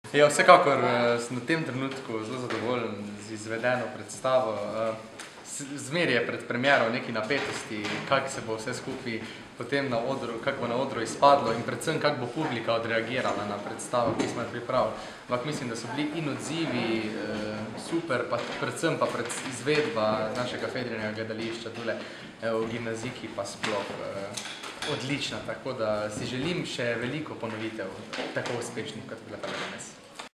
Ja, vsekakor sem v tem trenutku zelo zadovoljen z izvedeno predstavo. Zmeraj je pred premiero nekaj napetosti, kako se bo vse skupaj potem na odru, kako bo na odru izpadlo in predvsem kako bo publika odreagirala na predstavo, ki smo jo pripravili. Ampak mislim, da so bili in odzivi super, pa predvsem pa izvedba našega Fedrinega gledališča tule v gimnaziki pa sploh odlična, tako da si želim še veliko ponovitev tako uspešnih, kot bila ta danes.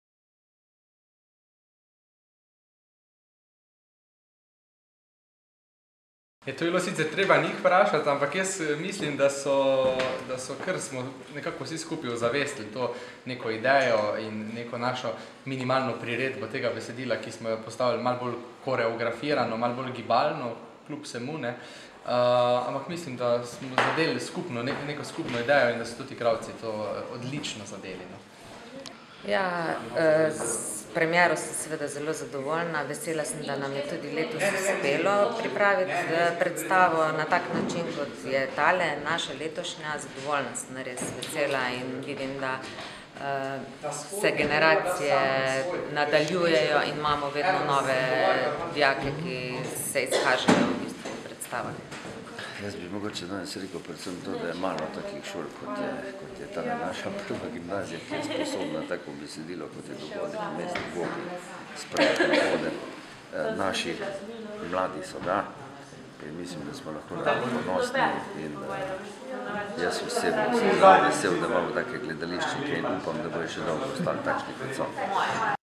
To je bilo sicer treba njih vprašati, ampak jaz mislim, da so kar smo nekako vsi skupaj ozavestili to neko idejo in neko našo minimalno priredbo tega besedila, ki smo jo postavili malo bolj koreografirano, malo bolj gibalno, kljub vsemu, ne. Ampak mislim, da smo zadeli skupno, neko skupno idejo in da so tudi igralci to odlično zadeli. Ja, s premiero sem seveda zelo zadovoljna. Vesela sem, da nam je tudi letos uspelo pripraviti predstavo na tak način, kot je tale, naša letošnja. Zadovoljna sem, res vesela in vidim, da se generacije nadaljujejo in imamo vedno nove dijake, ki se izkažejo v bistvu v predstavah. Jaz bi mogoče danes rekel predvsem to, da je malo takih šol, kot je ta naša prva gimnazija, ki je sposobna tako besedilo, kot je Dogodek v mestu Bogi, sprejeti na oder. Naši mladi so ga in mislim, da smo lahko ponosni in jaz osebno sem zelo vesel, da imamo take gledališčnike in upam, da bojo še dolgo ostali takšni kot so.